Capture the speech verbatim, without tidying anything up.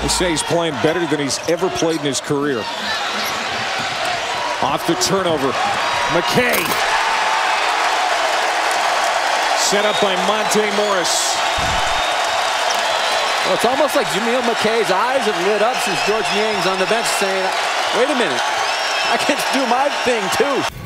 They say he's playing better than he's ever played in his career. Off the turnover, McKay. Set up by Monte Morris. Well, it's almost like Jameel McKay's eyes have lit up since George Niang's on the bench saying, wait a minute, I can do my thing too.